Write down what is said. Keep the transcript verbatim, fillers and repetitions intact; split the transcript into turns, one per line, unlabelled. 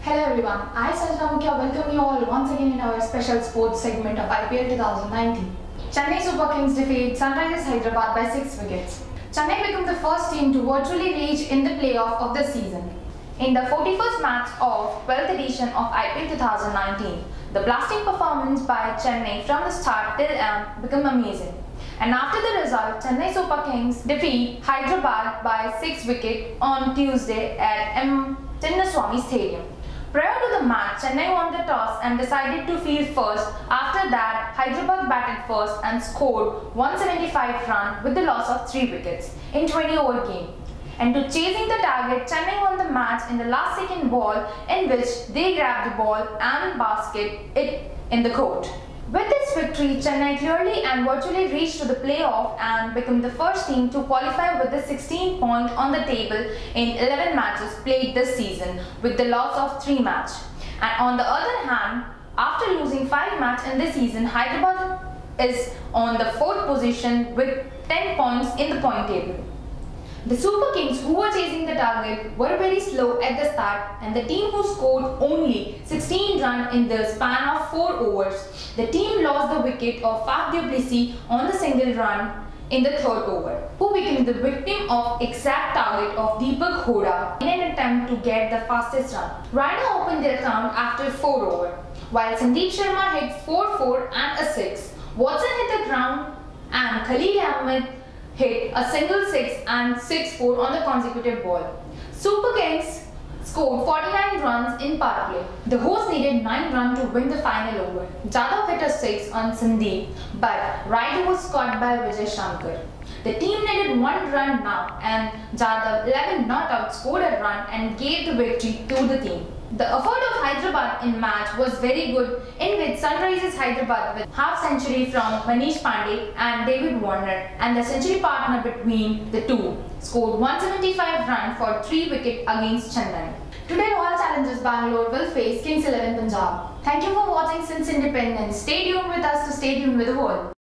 Hello everyone, I Sajna Mukhya welcome you all once again in our special sports segment of I P L twenty nineteen. Chennai Super Kings defeat Sunrisers Hyderabad by six wickets. Chennai became the first team to virtually reach in the playoff of the season. In the forty-first match of twelfth edition of I P L twenty nineteen, the blasting performance by Chennai from the start till end became amazing. And after the result, Chennai Super Kings defeat Hyderabad by six wickets on Tuesday at M. Chinnaswamy Stadium. Prior to the match, Chennai won the toss and decided to field first. After that, Hyderabad batted first and scored one hundred seventy-five runs with the loss of three wickets in twenty over game. And to chasing the target, Chennai won the match in the last second ball, in which they grabbed the ball and basket it in the court. With this victory, Chennai clearly and virtually reached to the playoff and became the first team to qualify with the sixteen points on the table in eleven matches played this season with the loss of three matches. And on the other hand, after losing five matches in this season, Hyderabad is on the fourth position with ten points in the point table. The Super Kings, who were chasing the target, were very slow at the start, and the team who scored only sixteen runs in the span of four overs. The team lost the wicket of Faf du Plessis on the single run in the third over, who became the victim of exact target of Deepak Hooda in an attempt to get the fastest run. Raina opened their account after four overs, while Sandeep Sharma hit four four and a six. Watson hit the ground and Khalil Ahmed hit a single six and six four on the consecutive ball. Super Kings scored forty-nine runs in power play. The hosts needed nine runs to win the final over. Jadhav hit a six on Sandeep, but Raidu was caught by Vijay Shankar. The team needed one run now, and Jadhav, eleven not out, scored a run and gave the victory to the team. The effort of Hyderabad in match was very good, in which Sunrisers Hyderabad with half century from Manish Pandey and David Warner, and the century partner between the two scored one hundred seventy-five runs for three wickets against Chennai. Today, Royal Challengers Bangalore will face Kings eleven Punjab. Thank you for watching since independence. Stay tuned with us to stay tuned with the world.